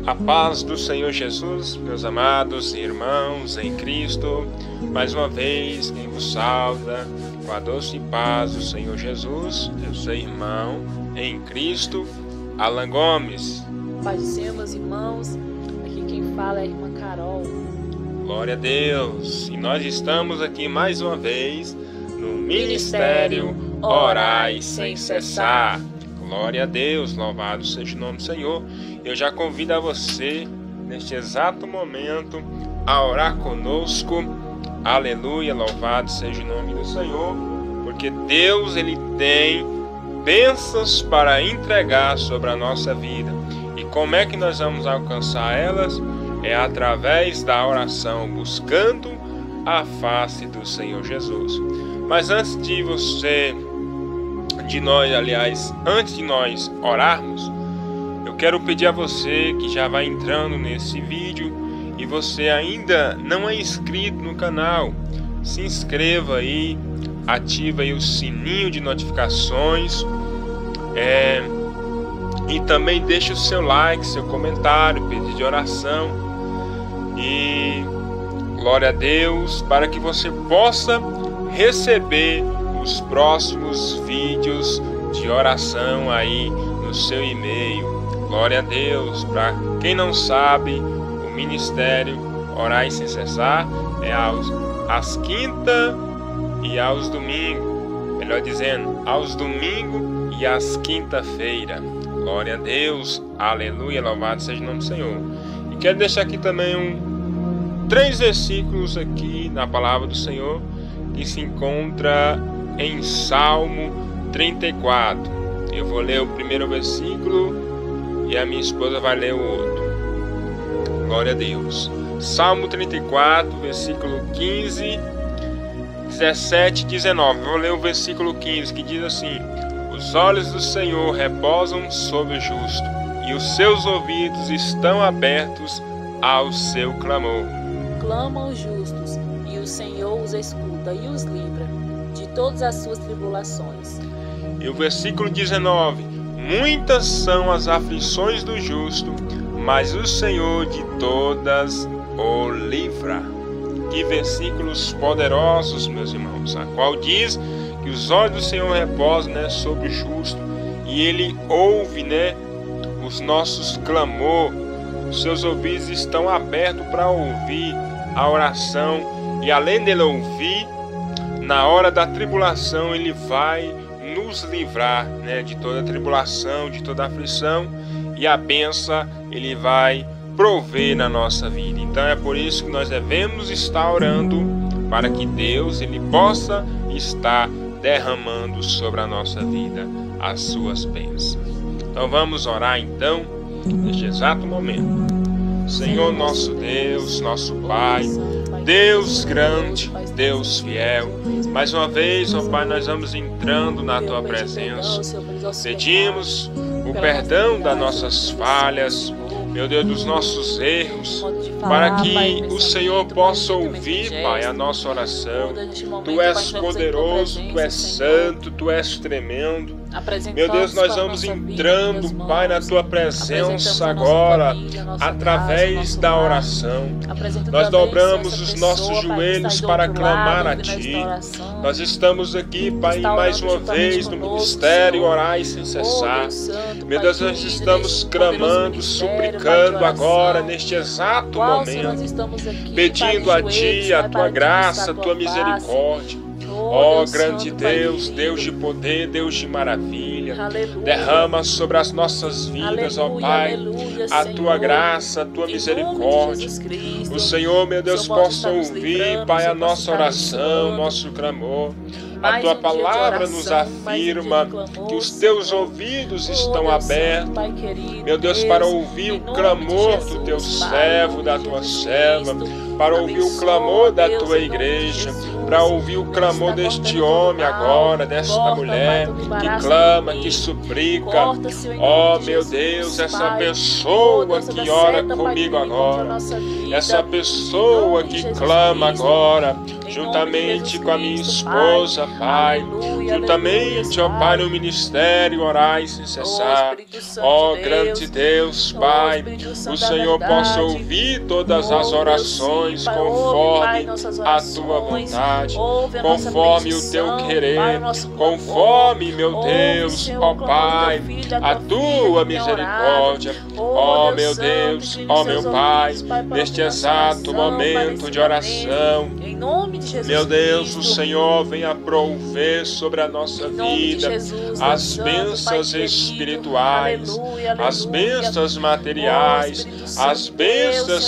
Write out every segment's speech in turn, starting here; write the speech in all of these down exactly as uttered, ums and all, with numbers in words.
A paz do Senhor Jesus, meus amados irmãos em Cristo, mais uma vez quem vos sauda com a doce paz do Senhor Jesus, eu sou irmão em Cristo, Alan Gomes. Paz do Senhor, meus irmãos, aqui quem fala é a irmã Carol. Glória a Deus, e nós estamos aqui mais uma vez no Ministério Orai Sem Cessar. Glória a Deus, louvado seja o nome do Senhor. Eu já convido a você, neste exato momento, a orar conosco. Aleluia, louvado seja o nome do Senhor, porque Deus, Ele tem bênçãos para entregar sobre a nossa vida. E como é que nós vamos alcançar elas? É através da oração, buscando a face do Senhor Jesus. Mas antes de você... de nós, aliás, antes de nós orarmos, eu quero pedir a você que já vai entrando nesse vídeo e você ainda não é inscrito no canal, se inscreva aí, ativa aí o sininho de notificações, é, e também deixe o seu like, seu comentário, pedido de oração, e glória a Deus, para que você possa receber os próximos vídeos de oração aí no seu e-mail. Glória a Deus. Para quem não sabe, o Ministério Orai Sem Cessar é aos, às quinta e aos domingos, melhor dizendo, aos domingos e às quinta-feira. Glória a Deus, aleluia, louvado seja o nome do Senhor. E quero deixar aqui também um, três versículos aqui na palavra do Senhor que se encontra em Salmo trinta e quatro. Eu vou ler o primeiro versículo e a minha esposa vai ler o outro. Glória a Deus. Salmo trinta e quatro, versículo quinze, dezessete e dezenove. Eu vou ler o versículo quinze, que diz assim: os olhos do Senhor repousam sobre o justo, e os seus ouvidos estão abertos ao seu clamor. Clamam os justos, e o Senhor os escuta e os livra de todas as suas tribulações. E o versículo dezenove: muitas são as aflições do justo, mas o Senhor de todas o livra. Que versículos poderosos, meus irmãos, a qual diz que os olhos do Senhor reposam, né, sobre o justo, e Ele ouve, né, os nossos clamor. Os seus ouvidos estão abertos para ouvir a oração, e além dele ouvir, na hora da tribulação Ele vai nos livrar, né, de toda tribulação, de toda aflição, e a bênção Ele vai prover na nossa vida. Então é por isso que nós devemos estar orando, para que Deus Ele possa estar derramando sobre a nossa vida as suas bênçãos. Então vamos orar então, neste exato momento. Senhor nosso Deus, nosso Pai, Deus grande, Deus fiel, mais uma vez, ó Pai, nós vamos entrando na Tua presença. Pedimos o perdão das nossas falhas, meu Deus, dos nossos erros, para que o Senhor possa ouvir, Pai, a nossa oração. Tu és poderoso, Tu és santo, Tu és tremendo. Meu Deus, nós vamos entrando, Pai, na Tua presença agora, através da oração. Nós dobramos os nossos joelhos para clamar a Ti. Nós estamos aqui, Pai, mais uma vez no Ministério Orai Sem Cessar. Meu Deus, nós estamos clamando, suplicando agora, neste exato momento, pedindo a Ti a Tua graça, a Tua misericórdia. Ó oh, grande Deus, Deus de poder, Deus de maravilha, derrama sobre as nossas vidas, ó Pai, a Tua graça, a Tua misericórdia. O Senhor, meu Deus, possa ouvir, Pai, a nossa oração, nosso clamor. A Tua palavra nos afirma que os Teus ouvidos estão abertos, meu Deus, para ouvir o clamor do Teu servo, da Tua serva. para ouvir o clamor da tua igreja, para ouvir o clamor deste homem agora, desta mulher que clama, que suplica. Ó meu Deus, essa pessoa que ora comigo agora, essa pessoa que clama agora, juntamente com a minha esposa, Pai, juntamente, ó Pai, no ministério, orai sem cessar. Ó grande Deus, Pai, o Senhor possa ouvir todas as orações conforme a tua vontade, conforme o teu querer, conforme, meu Deus, ó Pai, a tua misericórdia. Ó meu Deus, ó meu Pai, neste exato momento de oração, meu Deus, o Senhor venha prover sobre a nossa vida as bênçãos espirituais, as bênçãos materiais, as bênçãos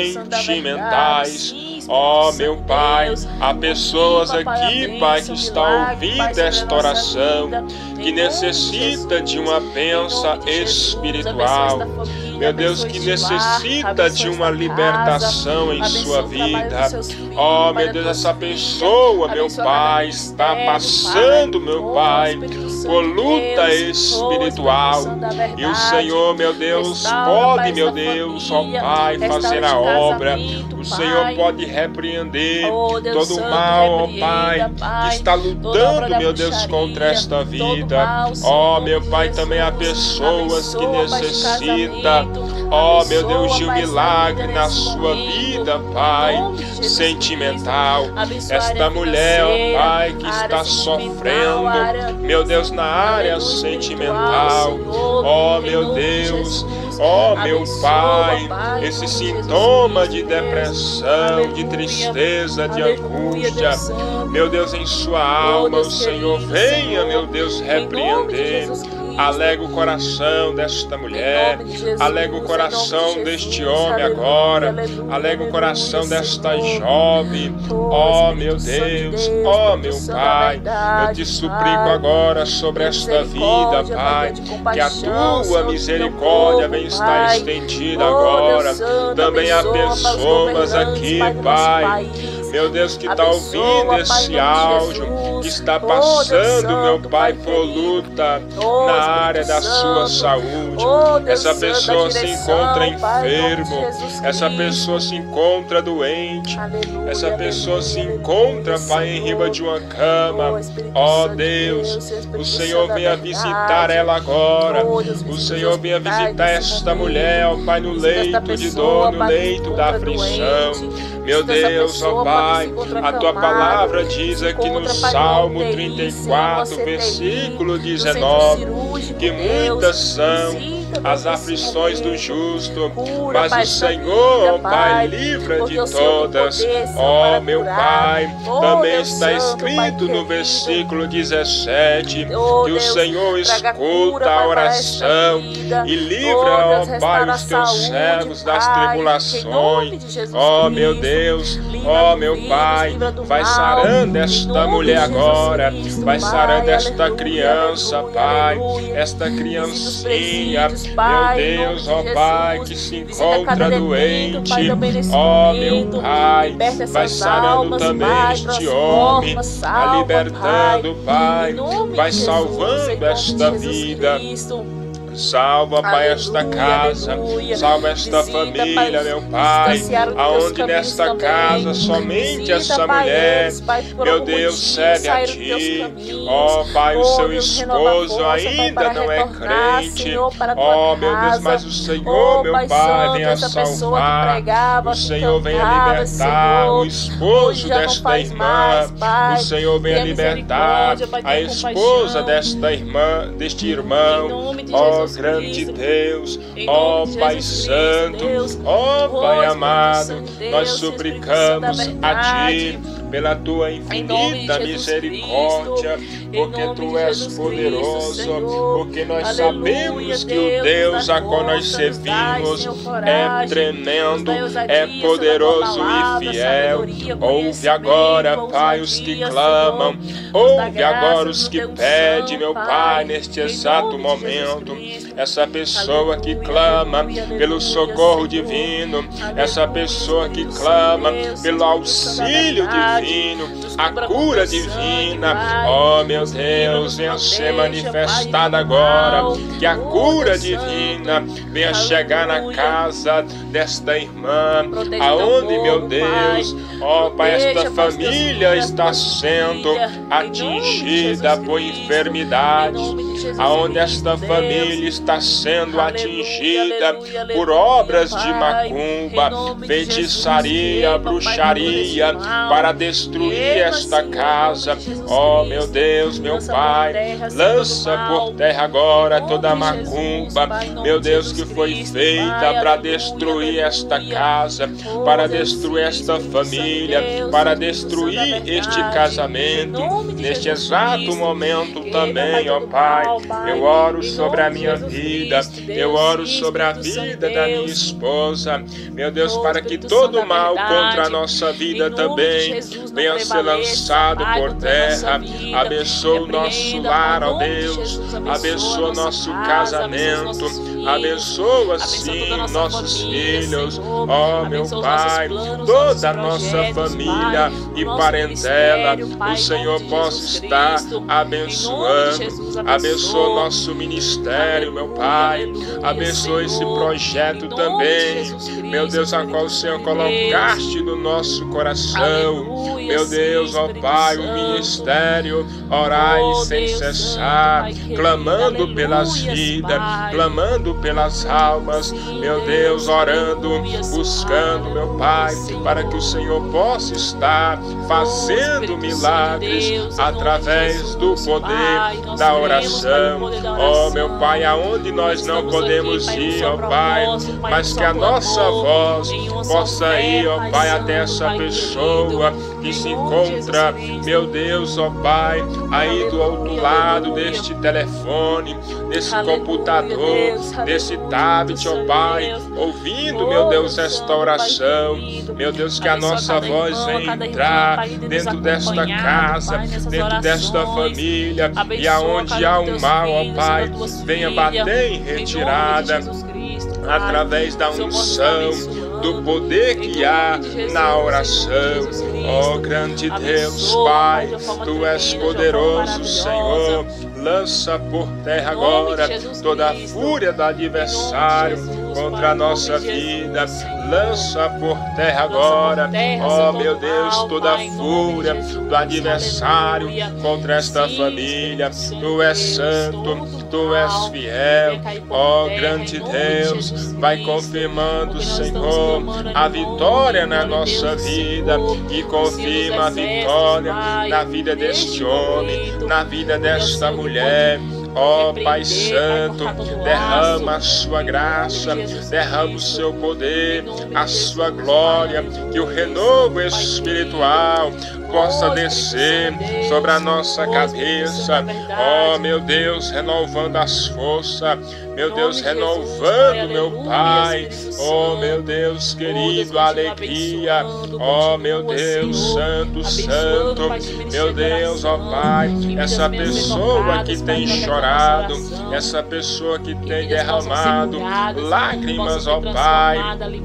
sentimentais. Ó meu Pai, há pessoas aqui, Pai, que estão ouvindo esta oração, que necessita de uma bênção espiritual. Meu Deus, que necessita de uma libertação em sua vida. Ó meu Deus, essa pessoa, meu Pai, está passando, meu Pai, por luta espiritual. E o Senhor, meu Deus, pode, meu Deus, ó Pai, fazer a obra. O Senhor pode repreender todo o mal, ó Pai, que está lutando, meu Deus, contra esta vida. Ó meu Pai, também há pessoas que necessitam, ó meu Deus, de um milagre na sua vida, Pai, sentimental. Esta mulher, ó Pai, que está sofrendo, meu Deus, na área sentimental. Ó meu Deus, ó meu Pai, esse sintoma de depressão, de tristeza, de angústia, meu Deus, em sua alma, o Senhor venha, meu Deus, repreender. Alega o coração desta mulher, alega o coração deste homem agora, alega o coração desta jovem. Ó meu Deus, ó meu Pai, eu te suplico agora sobre esta vida, Pai, que a tua misericórdia venha estar estendida agora. Também há pessoas aqui, Pai, meu Deus, que está ouvindo esse áudio, que está passando, meu Pai, por luta na área da sua saúde. Essa pessoa se encontra enfermo, essa pessoa se encontra doente, essa pessoa se encontra, Pai, em riba de uma cama. Ó Deus, o Senhor venha visitar ela agora. O Senhor venha visitar esta mulher, ó Pai, no leito de dor, no leito da aflição. Meu Deus, ó Pai, a tua palavra diz aqui no Salmo trinta e quatro, versículo dezenove, que muitas são as aflições do justo, mas o Senhor, ó Pai, livra de todas. Ó meu Pai, também está escrito no versículo dezessete, que o Senhor escuta a oração e livra, ó Pai, os teus servos das tribulações. Ó meu Deus, ó meu Pai, vai sarando esta mulher agora, vai sarando esta criança, Pai, esta criancinha, meu Deus, ó Pai, que se encontra doente. Ó meu Pai, vai sarando também este homem, a libertando, Pai, vai salvando esta vida. Salva, Pai, esta casa, salva esta família, meu Pai, aonde nesta casa somente essa mulher, meu Deus, serve a Ti. Ó Pai, o seu esposo ainda não é crente. Ó meu Deus, mas o Senhor, meu Pai, venha salvar. O Senhor venha libertar o esposo desta irmã. O Senhor venha libertar a esposa desta irmã, deste irmão. Ó grande Deus, ó Pai Santo, ó Pai amado, nós suplicamos a Ti pela tua infinita misericórdia, porque tu és poderoso, porque nós sabemos que o Deus a qual nós servimos é tremendo, é poderoso e fiel. Ouve agora, Pai, os que clamam, ouve agora os que pedem, meu Pai, neste exato momento. Essa pessoa que clama pelo socorro divino, essa pessoa que clama pelo auxílio divino, a cura divina, oh meu Deus, venha ser manifestada agora, que a cura divina venha chegar na casa desta irmã, aonde, meu Deus, ó Pai, esta família está sendo atingida por enfermidades, aonde esta família está sendo atingida por obras de macumba, feitiçaria, bruxaria, para destruir esta casa. Ó meu Deus, meu Pai, lança por terra agora toda a macumba, meu Deus, que foi feita para destruir esta casa, para destruir esta família, para destruir este casamento. Neste exato momento também, ó Pai, eu oro sobre a minha vida, eu oro sobre a vida da minha esposa, meu Deus, para que todo mal contra a nossa vida também venha ser lançado por terra. Abençoa o nosso lar, ó Deus, abençoa o nosso casamento, abençoa sim nossos filhos, ó meu Pai, toda a nossa família e parentela, o Senhor possa estar abençoando. Abençoa o nosso ministério, meu Pai, abençoa esse projeto também, meu Deus, a qual o Senhor colocaste no nosso coração, meu Deus, ó Pai, o ministério, orai sem cessar, clamando pelas vidas, clamando pelas almas, meu Deus, orando, buscando, meu Pai, para que o Senhor possa estar fazendo milagres através do poder da oração. Ó meu Pai, aonde nós não podemos ir, ó Pai, mas que a nossa voz possa ir, ó Pai, até essa pessoa que se encontra, meu Deus, ó Pai, aí do outro lado deste telefone, desse computador, desse tablet, ó Pai, ouvindo, meu Deus, esta oração. Meu Deus, que a nossa voz venha entrar dentro desta casa, dentro desta família, e aonde há um mal, ó Pai, venha bater em retirada através da unção, do poder que há na oração. Ó grande Deus, Pai, Tu és poderoso, Senhor. Lança por terra agora toda a fúria do adversário contra a nossa vida. Lança por terra agora, ó meu Deus, toda a fúria do adversário contra esta família. Tu és santo, Tu és fiel, ó grande Deus. Vai confirmando, Senhor, a vitória na nossa vida, e confirma a vitória na vida deste homem, na vida desta mulher. Ó Pai Santo, derrama a sua graça, derrama o seu poder, a sua glória, que o renovo espiritual possa descer sobre a nossa cabeça. Ó meu Deus, renovando as forças, meu Deus, renovando, meu Pai, ó meu Deus querido, a alegria, ó meu Deus, santo, santo, meu Deus, ó Pai, essa pessoa que tem chorado, essa pessoa que tem derramado lágrimas, ó Pai,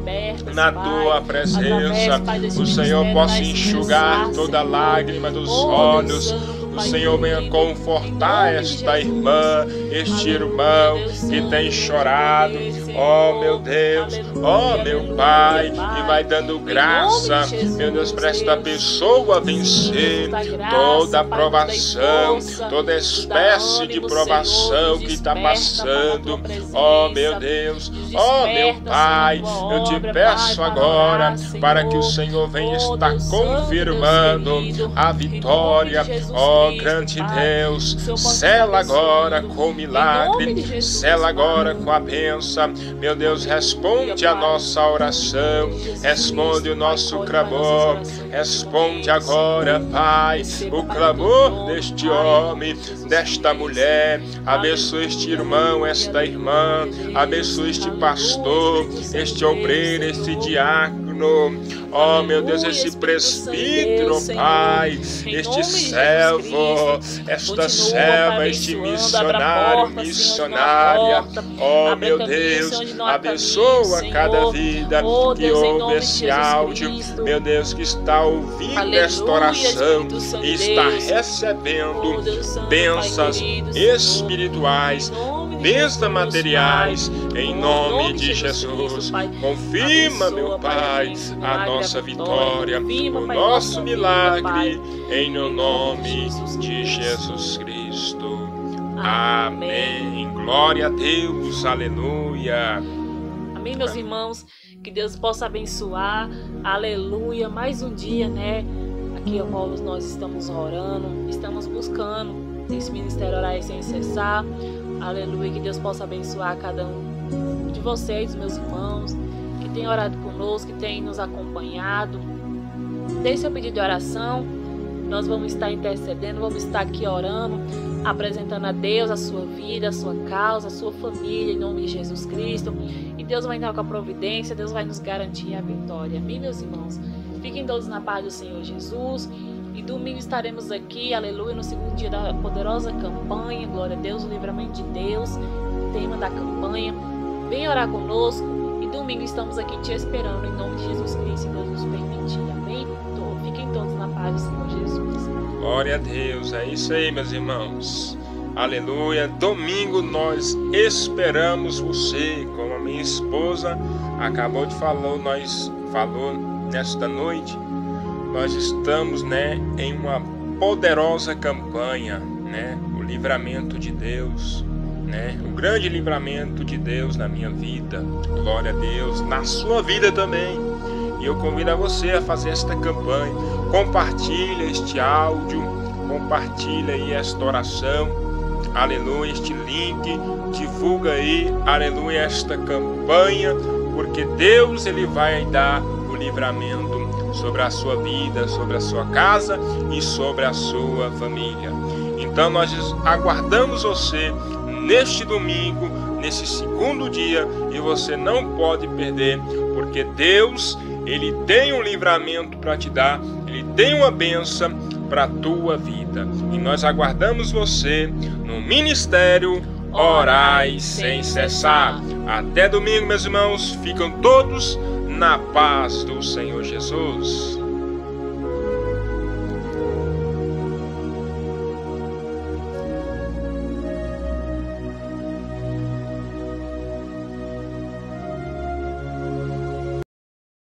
na Tua presença, o Senhor possa enxugar toda lágrima dos olhos. O Senhor venha confortar esta irmã, este irmão que tem chorado, ó meu Deus, ó meu Pai, e vai dando graça, meu Deus, para esta pessoa vencer toda a provação, toda espécie de provação que está passando, ó meu Deus, ó meu Pai, eu te peço agora para que o Senhor venha estar confirmando a vitória, ó grande Deus, sela agora com o milagre, sela agora com a bênção, Meu Deus, responde a nossa oração, responde o nosso clamor, responde agora, Pai, o clamor deste homem, desta mulher. Abençoa este irmão, esta irmã, abençoa este pastor, este obreiro, este diácono. Oh, meu Deus, esse presbítero, Pai, este servo, esta serva, este missionário, missionária. Oh, meu Deus, abençoa cada vida que ouve esse áudio, meu Deus, que está ouvindo esta oração e está recebendo bênçãos espirituais, bênçãos materiais, em nome de Jesus. Confirma, meu Pai, a nossa vitória, o nosso milagre, em nome de Jesus Cristo. Amém. Glória a Deus. Aleluia. Amém, meus irmãos. Que Deus possa abençoar. Aleluia. Mais um dia, né? Aqui, irmãos, nós estamos orando, estamos buscando esse ministério Orar Sem Cessar. Aleluia. Que Deus possa abençoar cada um de vocês, meus irmãos, que tem orado conosco, que tem nos acompanhado. Deixe seu pedido de oração. Nós vamos estar intercedendo, vamos estar aqui orando, apresentando a Deus a sua vida, a sua causa, a sua família, em nome de Jesus Cristo. E Deus vai entrar com a providência, Deus vai nos garantir a vitória. Amém, meus irmãos? Fiquem todos na paz do Senhor Jesus. E domingo estaremos aqui, aleluia, no segundo dia da poderosa campanha. Glória a Deus, o livramento de Deus, o tema da campanha. Vem orar conosco. E domingo estamos aqui te esperando, em nome de Jesus Cristo, se Deus nos permitir. Amém? Fiquem todos na paz do Senhor Jesus. Glória a Deus, é isso aí, meus irmãos. Aleluia. Domingo nós esperamos você, como a minha esposa acabou de falar, nós falou nesta noite. Nós estamos, né, em uma poderosa campanha, né, o livramento de Deus, né, o grande livramento de Deus na minha vida. Glória a Deus, na sua vida também. E eu convido a você a fazer esta campanha. Compartilha este áudio, compartilha aí esta oração, aleluia, este link, divulga aí, aleluia, esta campanha, porque Deus ele vai dar o livramento sobre a sua vida, sobre a sua casa e sobre a sua família. Então nós aguardamos você neste domingo, nesse segundo dia, e você não pode perder, porque Deus ele tem um livramento para te dar, ele tem uma bênção para a tua vida. E nós aguardamos você no Ministério Orai Sem Cessar. Até domingo, meus irmãos. Ficam todos na paz do Senhor Jesus.